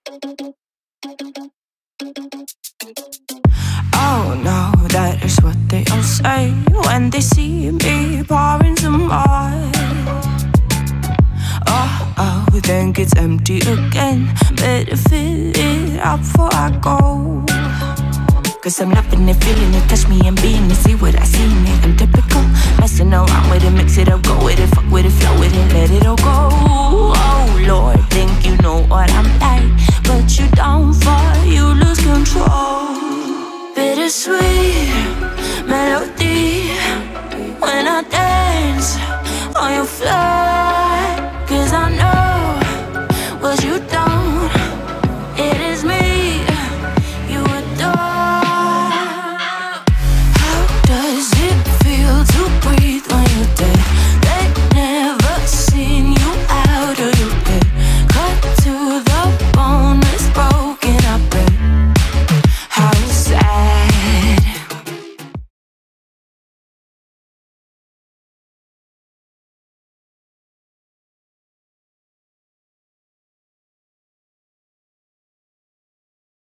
Oh no, that is what they all say when they see me pouring some more. Oh, then it's empty again. Better fill it up before I go. Cause I'm loving it, feeling it, touch me and being it. See what I see in it, I'm typical. Messing around with it, mix it up, go with it. Fuck with it, flow with it, let it all go. Oh Lord, think you know what I'm like.